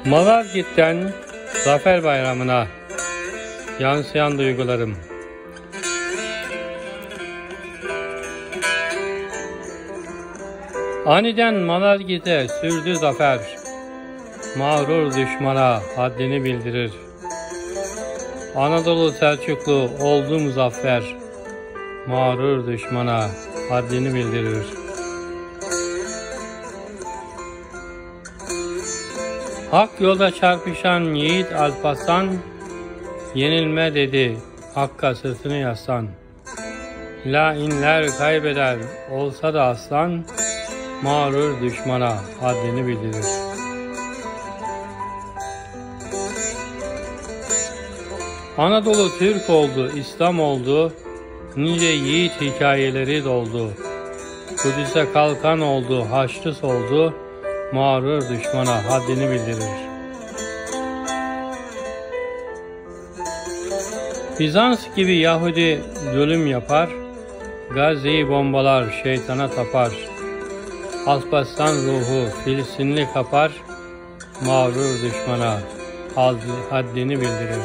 Malazgirt'ten Zafer Bayramı'na yansıyan duygularım. Aniden Malazgirt'e sürdü zafer, mağrur düşmana haddini bildirir. Anadolu Selçuklu oldu muzaffer, mağrur düşmana haddini bildirir. Hak yolda çarpışan yiğit Alparslan, yenilme dedi Hakk'a sırtını yaslan. Lainler kaybeder olsa da aslan, mağrur düşmana haddini bildirir. Anadolu Türk oldu, İslam oldu, nice yiğit hikayeleri doldu. Kudüs'e kalkan oldu, Haçlı soldu, mağrur düşmana haddini bildirir. Bizans gibi Yahudi zulüm yapar, Gazze'yi bombalar, şeytana tapar. Alparslan ruhu Filistinli kapar, mağrur düşmana haddini bildirir.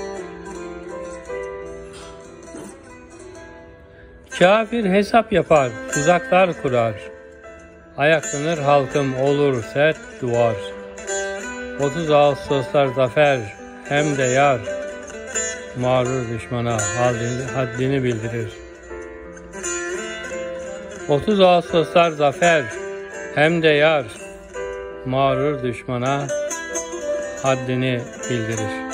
Kafir hesap yapar, tuzaklar kurar. Ayaklanır halkım olur sert duvar. 30 Ağustoslar zafer hem de yar, mağrur düşmana haddini bildirir. 30 Ağustoslar zafer hem de yar, mağrur düşmana haddini bildirir.